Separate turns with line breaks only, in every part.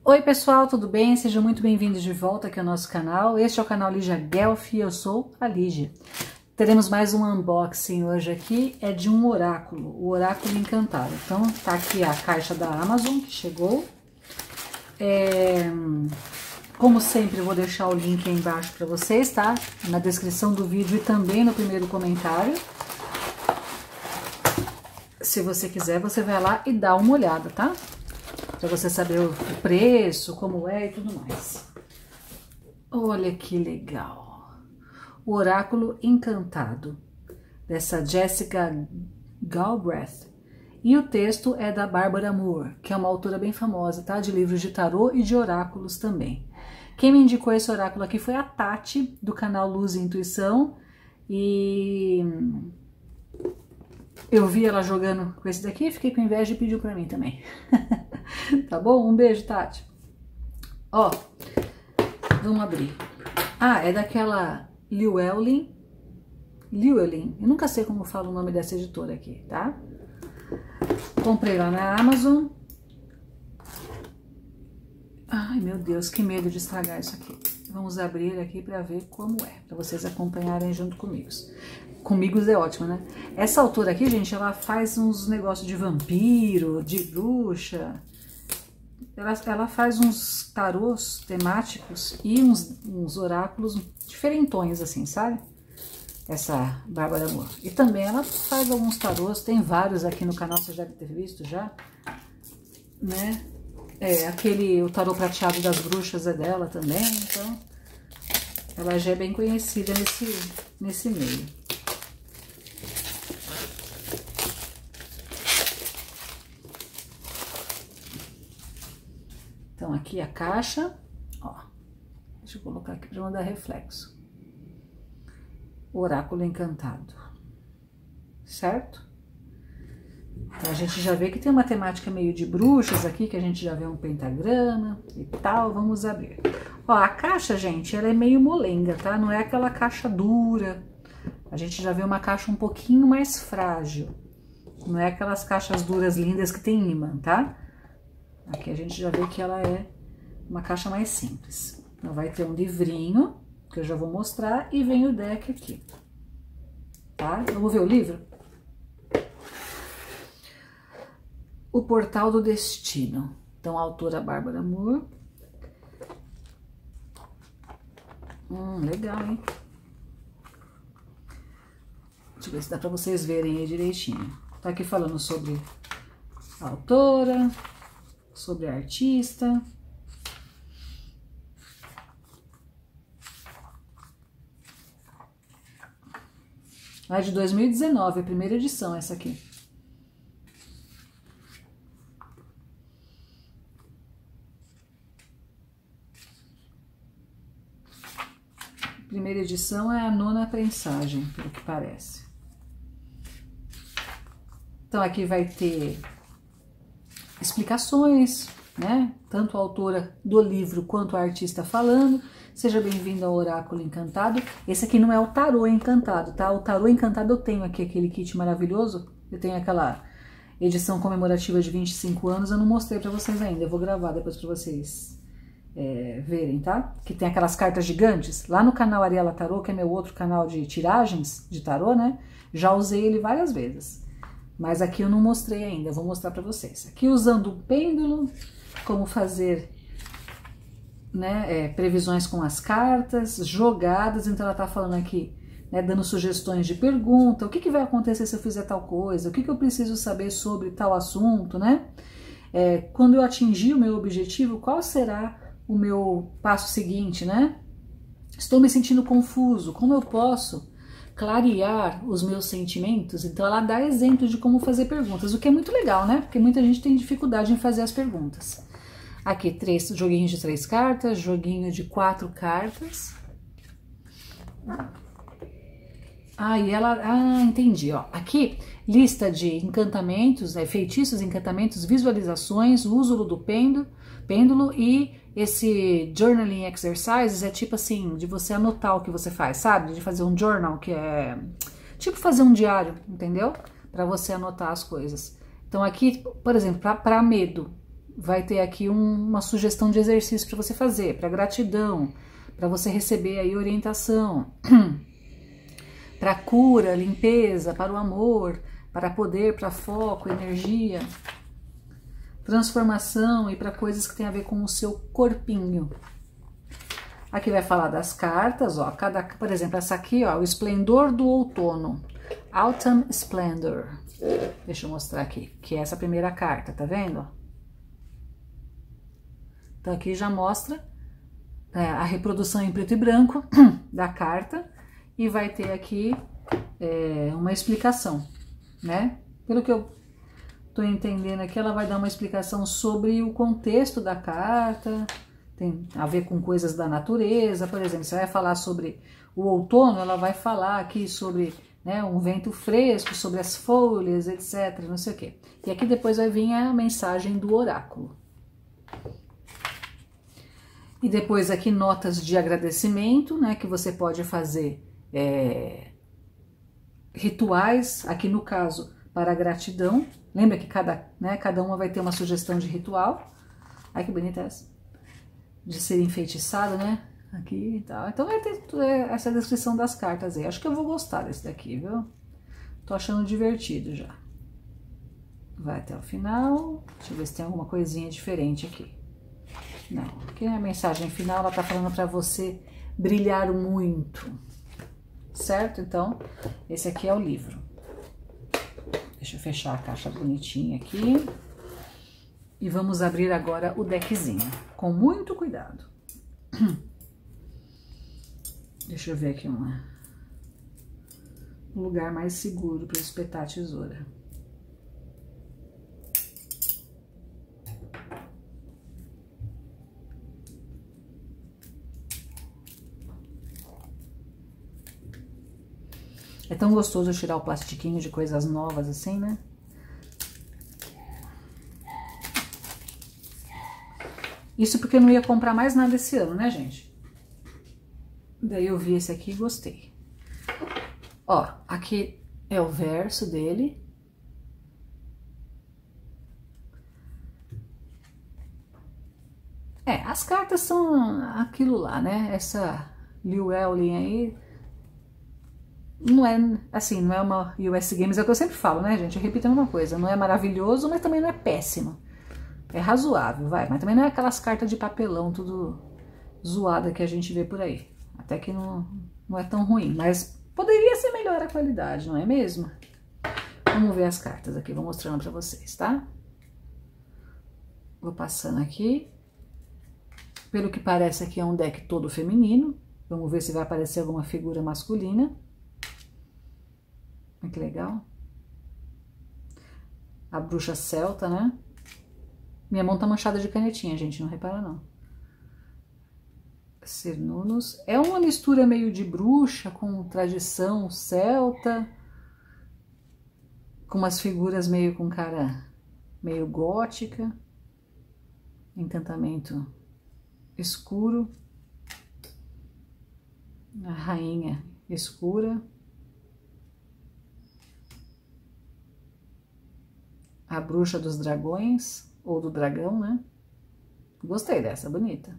Oi pessoal, tudo bem? Sejam muito bem-vindos de volta aqui ao nosso canal. Este é o canal Lígia Guelfi e eu sou a Lígia. Teremos mais um unboxing hoje aqui, é de um oráculo, o Oráculo Encantado. Então tá aqui a caixa da Amazon que chegou. Como sempre eu vou deixar o link aí embaixo para vocês, tá? Na descrição do vídeo e também no primeiro comentário. Se você quiser, você vai lá e dá uma olhada, tá? Para você saber o preço, como é e tudo mais. Olha que legal! O Oráculo Encantado, dessa Jessica Galbraith. E o texto é da Barbara Moore, que é uma autora bem famosa, tá? De livros de tarô e de oráculos também. Quem me indicou esse oráculo aqui foi a Tati, do canal Luz e Intuição. E eu vi ela jogando com esse daqui, fiquei com inveja e pediu pra mim também. Tá bom? Um beijo, Tati. Ó, vamos abrir. Ah, é daquela Llewellyn. Eu nunca sei como fala o nome dessa editora aqui, tá? Comprei lá na Amazon. Ai, meu Deus, que medo de estragar isso aqui. Vamos abrir aqui pra ver como é, pra vocês acompanharem junto comigo. Comigo é ótimo, né? Essa autora aqui, gente, ela faz uns negócios de vampiro, de bruxa. Ela faz uns tarôs temáticos e uns oráculos diferentões, assim, sabe? Essa Bárbara Moore. E também ela faz alguns tarôs, tem vários aqui no canal, você já deve ter visto já, né? O tarô prateado das bruxas é dela também, então ela já é bem conhecida nesse meio. Então, aqui a caixa, ó, deixa eu colocar aqui para não dar reflexo. Oráculo Encantado, certo? Então, a gente já vê que tem uma temática meio de bruxas aqui, que a gente já vê um pentagrama e tal, vamos abrir. Ó, a caixa, gente, ela é meio molenga, tá? Não é aquela caixa dura, a gente já vê uma caixa um pouquinho mais frágil. Não é aquelas caixas duras lindas que tem imã, tá? Aqui a gente já vê que ela é uma caixa mais simples. Então vai ter um livrinho, que eu já vou mostrar, e vem o deck aqui, tá? Vamos ver o livro? O Portal do Destino. Então, a autora Bárbara Moore. Legal, hein? Deixa eu ver se dá pra vocês verem aí direitinho. Tá aqui falando sobre a autora, sobre a artista. É de 2019, a primeira edição essa aqui. Primeira edição é a 9ª prensagem, pelo que parece. Então aqui vai ter explicações, né? Tanto a autora do livro quanto a artista falando. Seja bem-vindo ao Oráculo Encantado. Esse aqui não é o Tarô Encantado, tá? O Tarô Encantado eu tenho aqui, aquele kit maravilhoso. Eu tenho aquela edição comemorativa de 25 anos, eu não mostrei pra vocês ainda. Eu vou gravar depois pra vocês verem, tá? Que tem aquelas cartas gigantes. Lá no canal Ariela Tarô, que é meu outro canal de tiragens de tarô, né? Já usei ele várias vezes. Mas aqui eu não mostrei ainda, eu vou mostrar pra vocês. Aqui usando o pêndulo, como fazer, né, previsões com as cartas, jogadas. Então ela tá falando aqui, né, dando sugestões de pergunta, o que vai acontecer se eu fizer tal coisa, o que eu preciso saber sobre tal assunto, né? Quando eu atingir o meu objetivo, qual será o meu passo seguinte, né? Estou me sentindo confuso, como eu posso clarear os meus sentimentos? Então ela dá exemplos de como fazer perguntas, o que é muito legal, né? Porque muita gente tem dificuldade em fazer as perguntas. Aqui, 3 joguinhos de 3 cartas, joguinho de 4 cartas. Entendi, ó. Aqui, lista de encantamentos, feitiços, encantamentos, visualizações, uso do pêndulo e esse journaling exercises é tipo assim, de você anotar o que você faz, sabe? De fazer um journal, que é tipo fazer um diário, entendeu? Para você anotar as coisas. Então aqui, por exemplo, para medo, vai ter aqui uma sugestão de exercício para você fazer, para gratidão, para você receber aí orientação, para cura, limpeza, para o amor, para poder, para foco, energia, transformação e para coisas que tem a ver com o seu corpinho. Aqui vai falar das cartas, ó, por exemplo, essa aqui, ó, o esplendor do outono, Autumn Splendor. Deixa eu mostrar aqui, que é essa primeira carta, tá vendo? Então aqui já mostra a reprodução em preto e branco da carta e vai ter aqui uma explicação, né? Pelo que eu tô entendendo aqui, ela vai dar uma explicação sobre o contexto da carta, tem a ver com coisas da natureza, por exemplo, você vai falar sobre o outono, ela vai falar aqui sobre, né, um vento fresco, sobre as folhas, etc, não sei o quê. E aqui depois vai vir a mensagem do oráculo. E depois aqui notas de agradecimento, né, que você pode fazer rituais, aqui no caso, para a gratidão. Lembra que cada uma vai ter uma sugestão de ritual. Ai, que bonita essa. De ser enfeitiçado, né? Aqui e tal. Então vai ter essa descrição das cartas aí. Acho que eu vou gostar desse daqui, viu? Tô achando divertido já. Vai até o final. Deixa eu ver se tem alguma coisinha diferente aqui. Não, aqui a mensagem final, ela tá falando para você brilhar muito, certo? Então, esse aqui é o livro. Deixa eu fechar a caixa bonitinha aqui. E vamos abrir agora o deckzinho, com muito cuidado. Deixa eu ver aqui um lugar mais seguro para espetar a tesoura. É tão gostoso tirar o plastiquinho de coisas novas assim, né? Isso porque eu não ia comprar mais nada esse ano, né, gente? Daí eu vi esse aqui e gostei. Ó, aqui é o verso dele. As cartas são aquilo lá, né? Essa Llewellyn aí... Não é, assim, não é uma US Games, é o que eu sempre falo, né, gente? Eu repito a mesma coisa. Não é maravilhoso, mas também não é péssimo. É razoável, vai. Mas também não é aquelas cartas de papelão, tudo zoada que a gente vê por aí. Até que não é tão ruim, mas poderia ser melhor a qualidade, não é mesmo? Vamos ver as cartas aqui, vou mostrando pra vocês, tá? Vou passando aqui. Pelo que parece aqui é um deck todo feminino. Vamos ver se vai aparecer alguma figura masculina. Olha que legal. A bruxa celta, né? Minha mão tá manchada de canetinha, gente, não repara não. Cernunnos. É uma mistura meio de bruxa com tradição celta. Com umas figuras meio com cara meio gótica. Encantamento escuro. A rainha escura. A bruxa dos dragões, ou do dragão, né? Gostei dessa, bonita.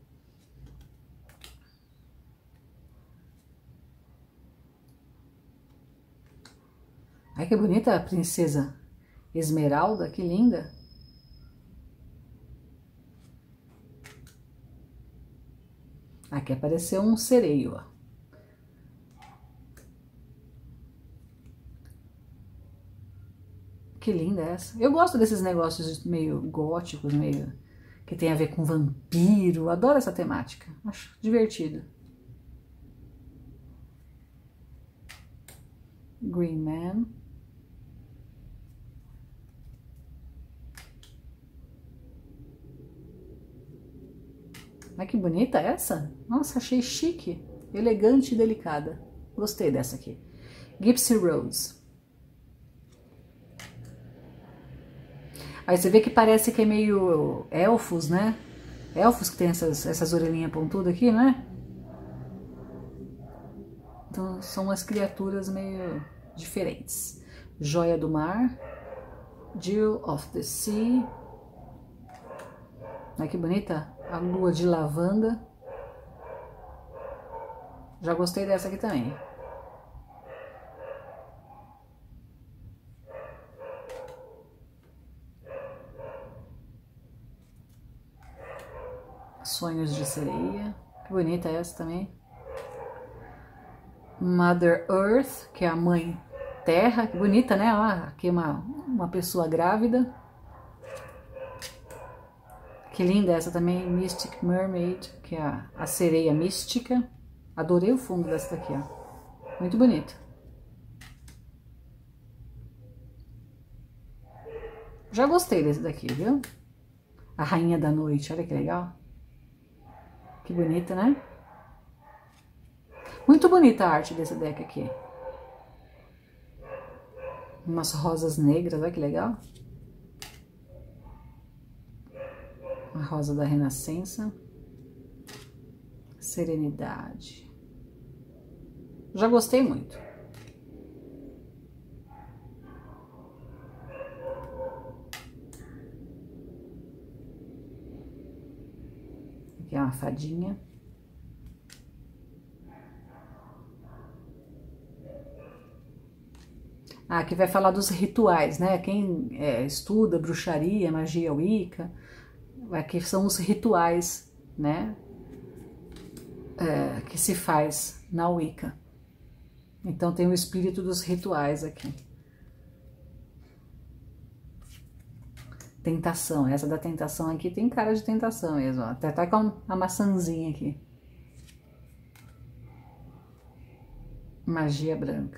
Ai, que bonita a princesa Esmeralda, que linda. Aqui apareceu um sereio, ó. Que linda essa. Eu gosto desses negócios meio góticos, meio que tem a ver com vampiro. Adoro essa temática. Acho divertido. Green Man. Ai, que bonita essa. Nossa, achei chique. Elegante e delicada. Gostei dessa aqui. Gypsy Rose. Aí você vê que parece que é meio elfos, né? Elfos que tem essas orelhinhas pontudas aqui, né? Então são umas criaturas meio diferentes. Joia do Mar. Jewel of the Sea. Olha que bonita a lua de lavanda. Já gostei dessa aqui também. Sonhos de sereia. Que bonita essa também. Mother Earth, que é a mãe terra. Que bonita, né? Ó, aqui uma pessoa grávida. Que linda essa também. Mystic Mermaid, que é a sereia mística. Adorei o fundo dessa daqui, ó. Muito bonita. Já gostei desse daqui, viu? A Rainha da Noite, olha que legal. Que bonita, né? Muito bonita a arte desse deck aqui. Umas rosas negras, olha que legal. A rosa da Renascença. Serenidade. Já gostei muito. Aqui é uma fadinha. Ah, aqui vai falar dos rituais, né? Quem estuda bruxaria, magia wicca, aqui são os rituais, né? Que se faz na wicca. Então tem o espírito dos rituais aqui. Tentação, essa da tentação aqui tem cara de tentação mesmo, ó. Até tá com a maçãzinha aqui. Magia branca.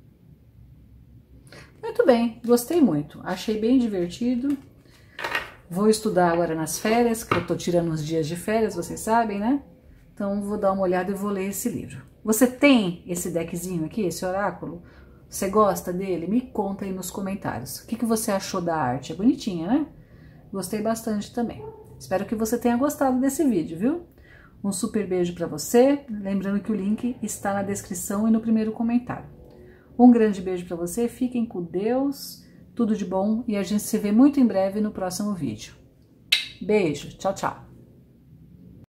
Muito bem, gostei muito, achei bem divertido. Vou estudar agora nas férias, que eu tô tirando uns dias de férias, vocês sabem, né? Então vou dar uma olhada e vou ler esse livro. Você tem esse deckzinho aqui, esse oráculo? Você gosta dele? Me conta aí nos comentários. O que você achou da arte? É bonitinha, né? Gostei bastante também. Espero que você tenha gostado desse vídeo, viu? Um super beijo pra você. Lembrando que o link está na descrição e no primeiro comentário. Um grande beijo pra você. Fiquem com Deus. Tudo de bom. E a gente se vê muito em breve no próximo vídeo. Beijo. Tchau, tchau.